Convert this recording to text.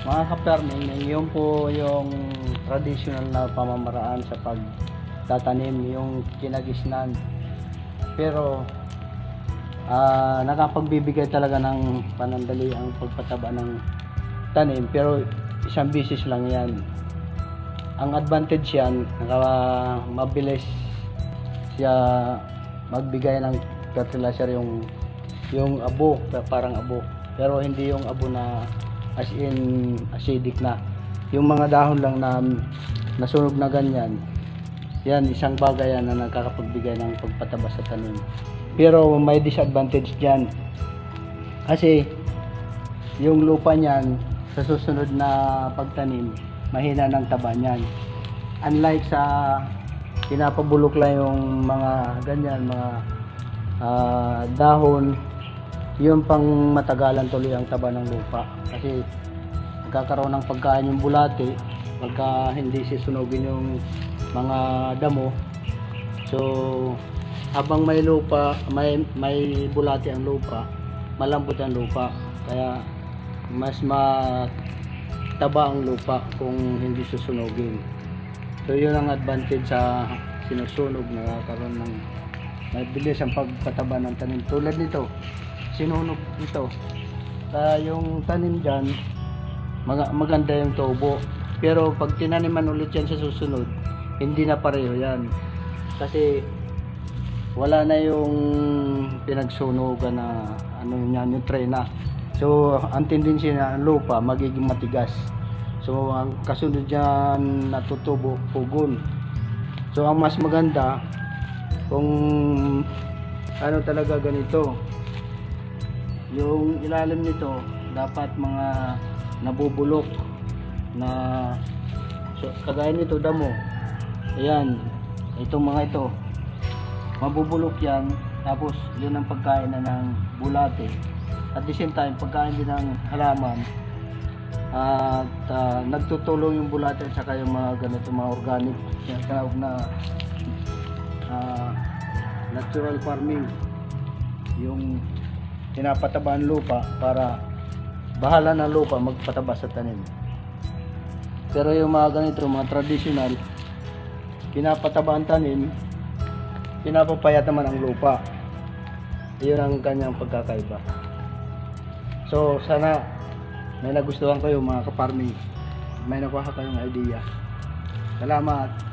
Mga ka-farming, yun po yung traditional na pamamaraan sa pagtatanim, yung kinagisnan. Pero nakapagbibigay talaga ng panandali ang pagpataba ng tanim, pero isang bisis lang yan. Ang advantage yan, mabilis siya magbigay ng fertilizer, yung abo, parang abo, pero hindi yung abo na as in acidic na. Yung mga dahon lang na nasunog na ganyan, yan isang bagay yan na nakakapagbigay ng pagpataba sa tanim. Pero may disadvantage dyan, kasi yung lupa niyan sa susunod na pagtanim mahina ng taba niyan. Unlike sa pinapabulok lang yung mga ganyan, mga dahon, yung pang matagalan tuloy ang taba ng lupa, kasi nagkakaroon ng pagkain yung bulate pagka hindi sisunugin yung mga damo. So habang may lupa, may bulate ang lupa, malambot ang lupa, kaya mas mataba ang lupa kung hindi susunugin. So yun ang advantage sa sinusunog, nagkakaroon ng mabilis ang pagpataba ng tanim. Tulad nito, sinunog ito, yung tanim dyan maganda yung tubo, pero pag tinaniman ulit yan sa susunod, hindi na pareho yan, kasi wala na yung pinagsunugan na ano yan, yung trena. So ang tendency na ang lupa magiging matigas, so ang kasunod dyan natutubo, pugon. So ang mas maganda kung ano talaga ganito, yung ilalim nito dapat mga nabubulok na, so, kagaya nito damo, ayan, itong mga ito mabubulok yan, tapos yun ang pagkain na ng bulate, at the same time pagkain din ng halaman, at nagtutulong yung bulate at saka yung mga ganito, mga organic na natural farming, yung pinapataba ang lupa para bahala ng lupa magpataba sa tanim. Pero yung mga ganito, mga traditional, pinapataba ang tanim, pinapapayat naman ang lupa. Yun ang kanyang pagkakaiba. So sana may nagustuhan kayo mga ka-farming, may nakuha kayong idea. Salamat.